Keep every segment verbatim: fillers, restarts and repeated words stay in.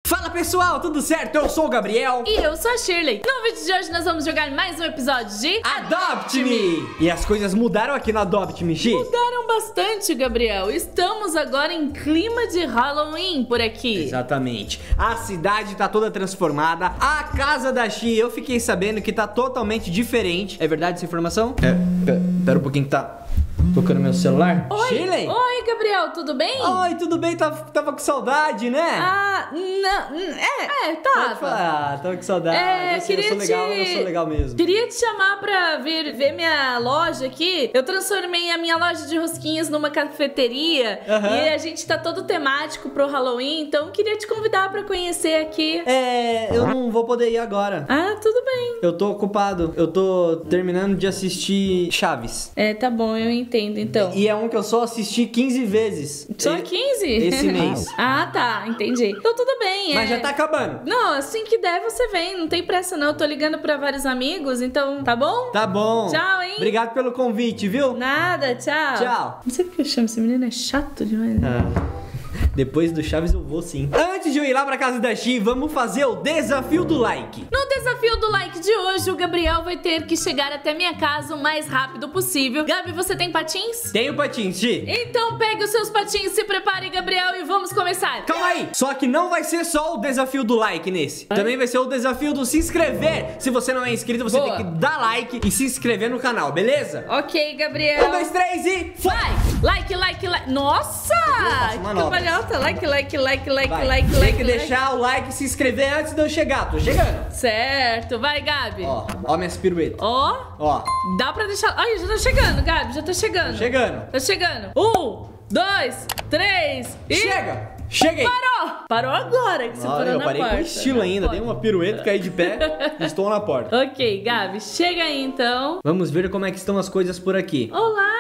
Fala pessoal, tudo certo? Eu sou o Gabriel. E eu sou a Shirley. No vídeo de hoje nós vamos jogar mais um episódio de Adopt Me! E as coisas mudaram aqui no Adopt Me, Shi? Mudaram bastante, Gabriel. Estamos agora em clima de Halloween por aqui. Exatamente. A cidade tá toda transformada. A casa da Shi, eu fiquei sabendo que tá totalmente diferente. É verdade essa informação? É, pera, pera um pouquinho que tá tocando meu celular. Oi, Shirley? Oi, Gabriel, tudo bem? Oi, tudo bem? Tava, tava com saudade, né? Ah, não, é, é, Pode tava. falar, tava com saudade. É, eu, sei, queria eu sou legal, te... eu sou legal mesmo. Queria te chamar pra vir ver minha loja aqui. Eu transformei a minha loja de rosquinhas numa cafeteria. Uhum. E a gente tá todo temático pro Halloween, então queria te convidar pra conhecer aqui. É, eu não vou poder ir agora. Ah, tudo bem. Eu tô ocupado. Eu tô terminando de assistir Chaves. É, tá bom, eu entendo então. E é um que eu só assisti quinze vezes. Só E- quinze? Esse mês. Ah, tá, entendi. Então tudo bem, Mas é. já tá acabando. Não, assim que der você vem, não tem pressa não. Eu tô ligando pra vários amigos, então tá bom? Tá bom. Tchau, hein? Obrigado pelo convite, viu? Nada, tchau. Tchau. Não sei porque eu chamo esse menino, é chato demais. né? Ah, depois do Chaves eu vou sim. Antes de eu ir lá pra casa da Shi, vamos fazer o desafio do like. No desafio do like de hoje, o Gabriel vai ter que chegar até minha casa o mais rápido possível. Gabi, você tem patins? Tenho patins, Shi. Então pegue os seus patins, se prepare, Gabriel, e vamos começar. Calma aí. Só que não vai ser só o desafio do like nesse. Também vai ser o desafio do se inscrever. Se você não é inscrito, você Boa. tem que dar like e se inscrever no canal, beleza? Ok, Gabriel. Um, dois, três e... Vai! Like, like, like. Nossa! faço Que manobras. cambalhota. Like, like, like, like, Vai. like, Tem like. que like. deixar o like e se inscrever antes de eu chegar. Tô chegando. Certo. Vai, Gabi. Ó, ó minhas piruetas. Ó. Ó, Dá pra deixar... Ai, já tá chegando, Gabi. Já tá chegando. chegando. Tá chegando. Um, dois, três e... Chega! Cheguei! Parou! Parou agora que você Ó, parou eu na parei porta. com estilo Não ainda, pode. dei uma pirueta, caí de pé e estou na porta. Ok, Gabi. Chega aí, então. Vamos ver como é que estão as coisas por aqui. Olá,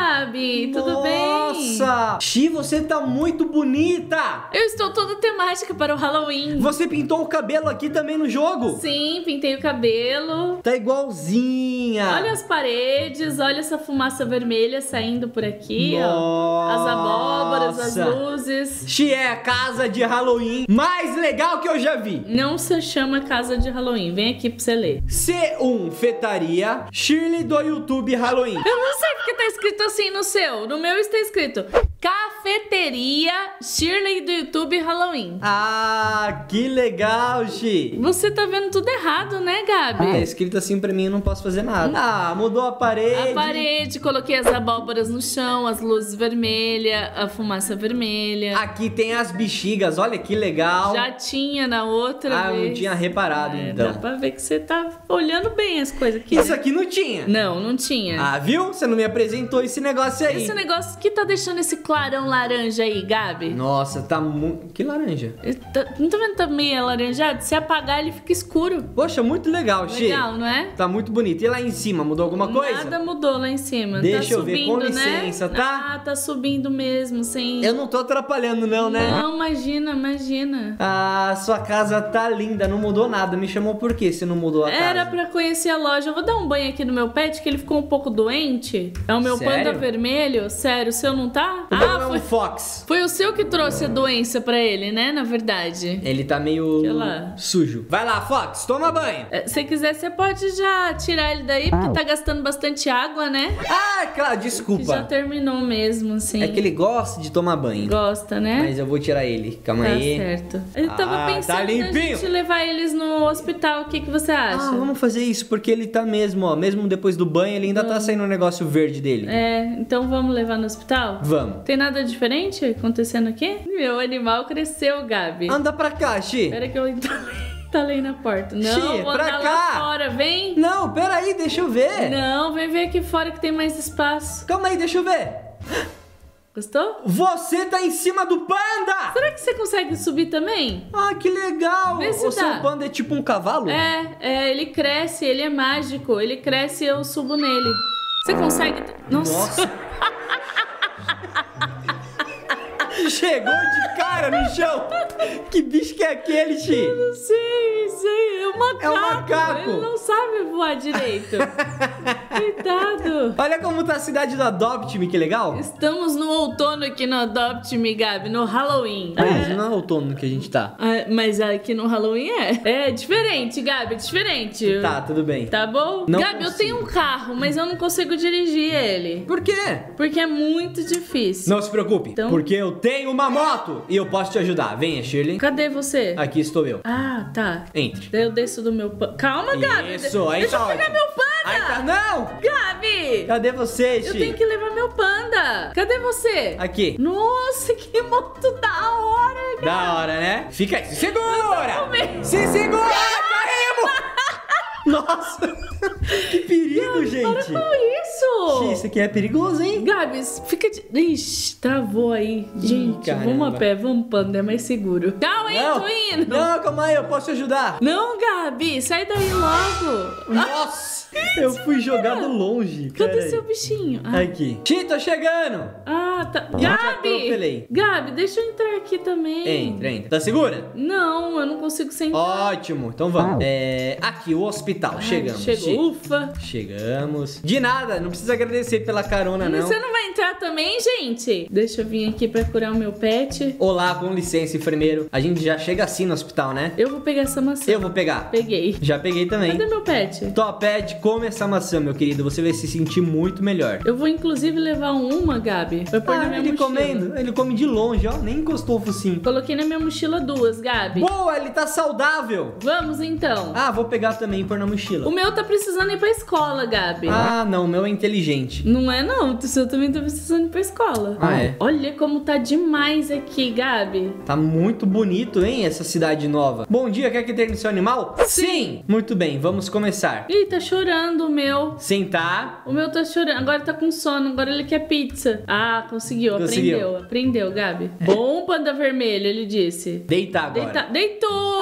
Gabi. Tudo bem? Nossa! Shi, você tá muito bonita! Eu estou toda temática para o Halloween. Você pintou o cabelo aqui também no jogo? Sim, pintei o cabelo. Tá igualzinha! Olha as paredes, olha essa fumaça vermelha saindo por aqui, ó. Nossa. As abóboras, as luzes. Shi é a casa de Halloween mais legal que eu já vi. Não se chama casa de Halloween. Vem aqui pra você ler. C um Fetaria, Shirley do YouTube Halloween. Eu não sei porque tá escrito assim no seu. No meu está escrito Cafeteria Shirley do YouTube Halloween. Ah, que legal, Shi. Você tá vendo tudo errado, né, Gabi? Tá escrito assim pra mim, eu não posso fazer nada. Ah, mudou a parede. A parede, coloquei as abóboras no chão, as luzes vermelhas, a fumaça vermelha. Aqui tem as bexigas, olha que legal. Já tinha na outra Ah, eu vez. não tinha reparado, É, então. Dá pra ver que você tá olhando bem as coisas aqui. Isso né? aqui não tinha. Não, não tinha. Ah, viu? Você não me apresentou esse negócio aí. Esse negócio que tá deixando esse clarão laranja aí, Gabi? Nossa, tá muito... Que laranja. Tá- Não tá vendo que tá meio alaranjado? Se apagar, ele fica escuro. Poxa, muito legal, Shi. Legal, não é? Tá muito bonito. E lá em cima, mudou alguma coisa? Nada mudou lá em cima. Deixa tá eu ver, subindo, com licença, né? tá? Ah, tá subindo mesmo, sem... Eu não tô atrapalhando não, né? Não, imagina, imagina. Ah, sua casa tá linda, não mudou nada. Me chamou por quê se não mudou a Era casa? pra conhecer a loja. Eu vou dar um banho aqui no meu pet, que ele ficou um pouco doente. É o meu Sério? panda vermelho. Sério, o seu não tá? O meu Ah, é um foi, Fox. foi o seu que trouxe a doença pra ele, né? Na verdade. Ele tá meio Que lá? sujo. Vai lá, Fox, toma banho. É, se quiser, você pode já tirar ele daí, porque tá gastando bastante água, né? Ah, claro, Que já desculpa. terminou mesmo, assim. É que ele gosta de tomar banho. Gosta, né? Mas eu vou tirar ele. Calma Tá aí. certo. Eu tava Ah, pensando tá na limpinho. gente levar eles no hospital. O que, que você acha? Ah, vamos fazer isso, porque ele tá mesmo, ó. Mesmo depois do banho, ele ainda tá saindo um negócio verde dele. É, então vamos levar no hospital? Vamos. Tem nada diferente acontecendo aqui? Meu animal cresceu, Gabi. Anda pra cá, Shi. Espera que eu entalei na porta. Não, Xi, vou pra andar cá. lá fora. Vem. Não, pera aí, deixa eu ver. Não, vem ver aqui fora que tem mais espaço. Calma aí, deixa eu ver. Gostou? Você tá em cima do panda! Será que você consegue subir também? Ah, que legal! Vê se O seu dá. panda é tipo um cavalo? É, é, ele cresce, ele é mágico. Ele cresce e eu subo nele. Você consegue... Nossa. Nossa. Chegou de cara no chão. Que bicho que é aquele, Xi? Não sei, sei. É um macaco. É um macaco. Ele não sabe voar direito. Coitado. Olha como tá a cidade do Adopt Me, que legal. Estamos no outono aqui no Adopt Me, Gabi, no Halloween. Mas É. não é outono que a gente tá. Ah, mas aqui no Halloween é. É diferente, Gabi, é diferente. Tá, tudo bem. Tá bom? Não Gabi, eu consigo. tenho um carro, mas eu não consigo dirigir ele. Por quê? Porque é muito difícil. Não se preocupe, Então- porque eu tenho uma moto e eu posso te ajudar. Venha, Shirley. Cadê você? Aqui estou eu. Ah, tá. Entre. Daí eu desço do meu pano. Calma, Gabi. Isso, aí Deixa tá eu pegar ótimo. meu panda. Aí tá... Não! Gabi! Cadê você, Eu Shi? tenho que levar meu panda. Cadê você? Aqui. Nossa, que moto da hora, Gabi. Da hora, né? Fica aí. Se segura! com medo. Se segura! Caímos! Nossa! Que perigo, Para gente! com isso! Xi, isso aqui é perigoso, hein? Gabs, fica de... Ixi, travou aí. Gente, caramba. vamos a pé, vamos panda, é mais seguro. Tchau, hein, Não, tô indo. não, calma aí, eu posso te ajudar. Não, Gabi, sai daí logo. Nossa! Eu fui jogado longe. Cadê Pera aí. seu bichinho? Ah, Aqui. Xi, tô chegando! ah, tá. Já te Gabi! atropelei. Gabi, deixa eu entrar aqui também. Entra, entra. Tá segura? Não, eu não consigo sentar. Ótimo, então vamos. É, aqui, o hospital. Ai, Chegamos. Chegou, Xi. ufa. Chegamos. De nada, não precisa agradecer pela carona, não. Você não vai entrar também, gente? Deixa eu vir aqui pra curar o meu pet. Olá, com licença, enfermeiro. A gente já chega assim no hospital, né? Eu vou pegar essa maçã. Eu vou pegar. Peguei. Já peguei também. Cadê meu pet? Top Pet, come essa maçã, meu querido. Você vai se sentir muito melhor. Eu vou inclusive levar uma, Gabi, pra pôr na Ah, minha ele mochila. comendo. Ele come de longe, ó. Nem encostou o focinho. Coloquei na minha mochila duas, Gabi. Boa, ele tá saudável. Vamos então. Ah, vou pegar também e pôr na mochila. O meu tá precisando ir pra escola, Gabi. Ah, não, o meu é inteligente. Não é não, o seu também tá precisando ir pra escola. Ah, é? Olha como tá demais aqui, Gabi. Tá muito bonito, hein, essa cidade nova. Bom dia, quer que treine seu animal? Sim. Muito bem, vamos começar. Ih, tá chorando o meu. Sentar. O meu tá chorando, agora tá com sono, agora ele quer pizza. Ah, conseguiu, Conseguiu. aprendeu, aprendeu, Gabi. Bom, panda vermelho, ele disse. Deitar agora. Deita... Deitou!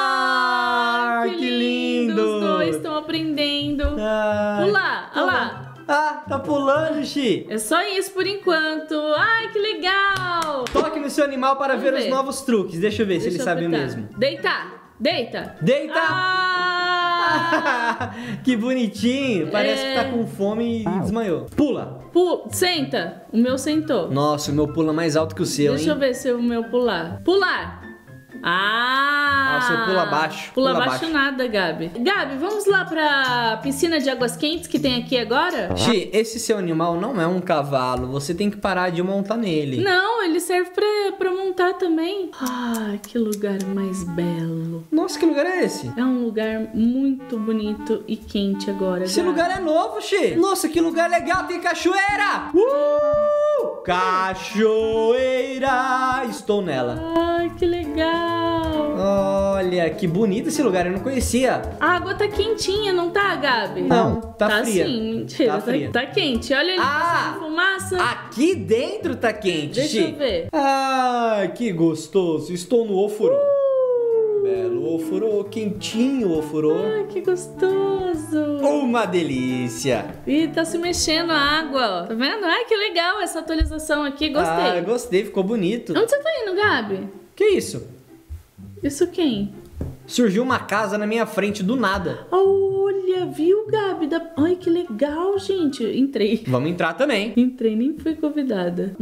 Ah, que lindo! Os dois estão aprendendo. Ah, Pular, olha lá. Ah, tá pulando, Xi. É só isso por enquanto. Ai, que legal! Toque no seu animal para Vamos ver, ver. os novos truques. Deixa eu ver se Deixa ele eu sabe apertar. mesmo. Deitar, deita. Deita! Ah! Que bonitinho. Parece É. que tá com fome e desmaiou. Pula. Pu- Senta. O meu sentou. Nossa, o meu pula mais alto que o seu, Deixa eu hein? ver se o meu pular. Pular! Ah! Ah, o seu pula abaixo. Pula, Pula abaixo abaixo. nada, Gabi. Gabi, vamos lá pra piscina de águas quentes que tem aqui agora? Xi, esse seu animal não é um cavalo. Você tem que parar de montar nele. Não, ele serve pra, pra montar também. Ai, que lugar mais belo. Nossa, que lugar é esse? É um lugar muito bonito e quente agora. Esse Gabi. lugar é novo, Xi. Nossa, que lugar legal. Tem cachoeira. Uh! Cachoeira. Estou nela. Ai, que legal. Olha, que bonito esse lugar. Eu não conhecia. A água tá quentinha, não tá, Gabi? Não, tá fria. sim, mentira. Tá Tá, fria. tá quente. Olha ele Ah! passando fumaça. Aqui dentro tá quente, Deixa Xi. eu ver. Ah, que gostoso. Estou no ofurô. Belo ofurô, quentinho ofurô. Ai, que gostoso. Uma delícia. Ih, tá se mexendo a água, ó. Tá vendo? Ai, que legal essa atualização aqui. Gostei. Ah, gostei, ficou bonito. Onde você tá indo, Gabi? Que isso? Isso quem? Surgiu uma casa na minha frente do nada. Olha, viu, Gabi? Da... Ai, que legal, gente. Entrei. Vamos entrar também. Entrei, nem fui convidada.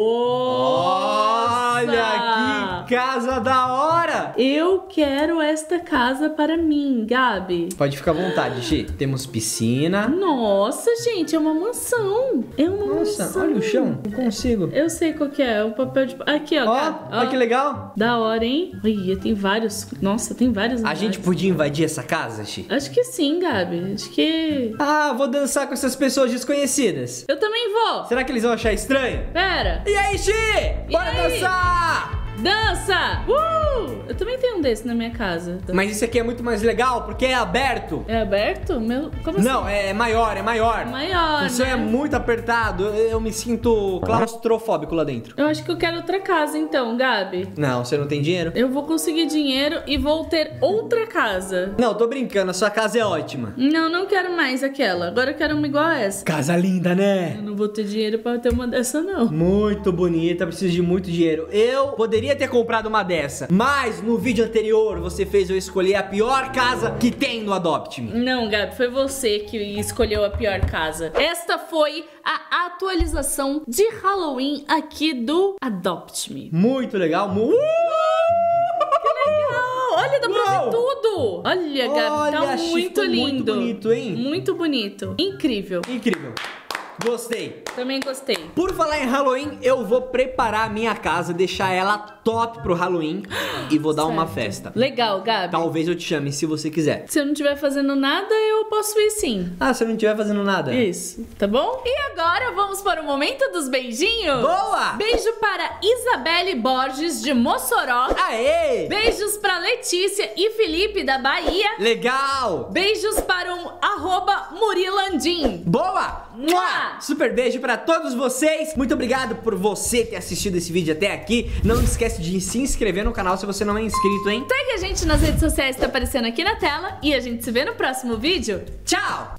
Nossa! Olha que casa da hora! Eu quero esta casa para mim, Gabi. Pode ficar à vontade, Xi. Temos piscina. Nossa, gente, é uma mansão. É uma Nossa, mansão. olha o chão. Não consigo. Eu sei qual que é, é o papel de... Aqui, ó. Ó, Gabi, olha que legal. Da hora, hein? Olha, tem vários... Nossa, tem vários A andares. gente podia invadir essa casa, Xi? Acho que sim, Gabi. Acho que... Ah, vou dançar com essas pessoas desconhecidas. Eu também vou. Será que eles vão achar estranho? Pera. E aí, Xi? Bora aí? dançar! Dança! Uh! Eu também tenho um desse na minha casa. Mas isso aqui é muito mais legal porque é aberto. É aberto? Meu... Como Não, assim? é maior, é maior. Maior, O seu né? é muito apertado, eu, eu me sinto claustrofóbico lá dentro. Eu acho que eu quero outra casa, então, Gabi. Não, você não tem dinheiro? Eu vou conseguir dinheiro e vou ter outra casa. Não, tô brincando, a sua casa é ótima. Não, não quero mais aquela. Agora eu quero uma igual a essa. Casa linda, né? Eu não vou ter dinheiro pra ter uma dessa, não. Muito bonita, preciso de muito dinheiro. Eu poderia poderia ter comprado uma dessa, mas no vídeo anterior você fez eu escolher a pior casa que tem no Adopt Me. Não, Gabi, foi você que escolheu a pior casa. Esta foi a atualização de Halloween aqui do Adopt Me. Muito legal, muito... Olha, dá pra Uou! ver tudo. Olha, Gabi, Olha, tá achei muito ficou lindo. muito bonito, hein? Muito bonito. Incrível. Incrível. Gostei. Também gostei. Por falar em Halloween, eu vou preparar a minha casa, deixar ela top pro Halloween e vou dar uma Certo. festa. Legal, Gabi. Talvez eu te chame se você quiser. Se eu não estiver fazendo nada, eu posso ir sim. Ah, se eu não estiver fazendo nada. Isso, tá bom? E agora vamos para o momento dos beijinhos. Boa! Beijo para Isabelle Borges de Mossoró. Aê! Beijos para Letícia e Felipe da Bahia. Legal! Beijos para um arroba Murilandim. Boa! Mua! Super beijo pra todos vocês. Muito obrigado por você ter assistido esse vídeo até aqui. Não esquece de se inscrever no canal se você não é inscrito, hein? Segue a gente nas redes sociais que tá aparecendo aqui na tela. E a gente se vê no próximo vídeo. Tchau!